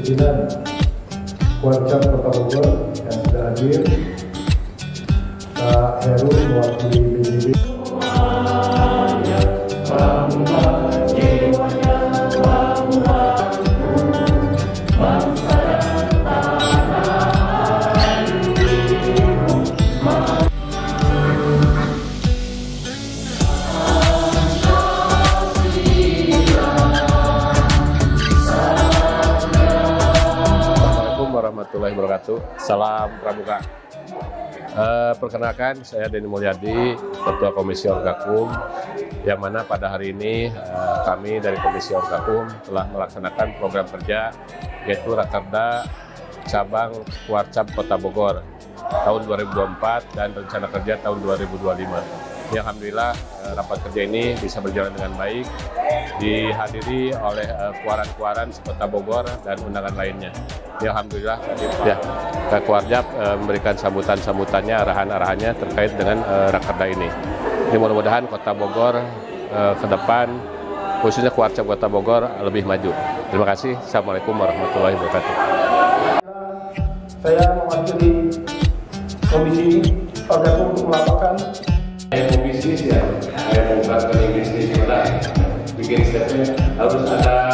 Pimpinan Kuarcap Kota Bogor yang sudah hadir, Pak Heru mewakili BDB. Warahmatullahi wabarakatuh. Salam Pramuka. Perkenalkan, saya Denny Mulyadi, Ketua Komisi Orgakum, yang mana pada hari ini kami dari Komisi Orgakum telah melaksanakan program kerja yaitu Rakerda Cabang Kuarcap Kota Bogor tahun 2024 dan rencana kerja tahun 2025. Ya, alhamdulillah rapat kerja ini bisa berjalan dengan baik, dihadiri oleh kuaran-kuaran sekota Bogor dan undangan lainnya. Ya, alhamdulillah ya, Kak Kuarcap memberikan sambutannya, arahan-arahannya terkait dengan Rakerda ini. Jadi mudah-mudahan Kota Bogor ke depan, khususnya Kuarcap Kota Bogor, lebih maju. Terima kasih. Assalamualaikum warahmatullahi wabarakatuh. Saya mewakili Komisi Orgakum untuk melaporkan. Saya mau bisnis ya, saya mau buka bisnis, bikin stepnya harus ada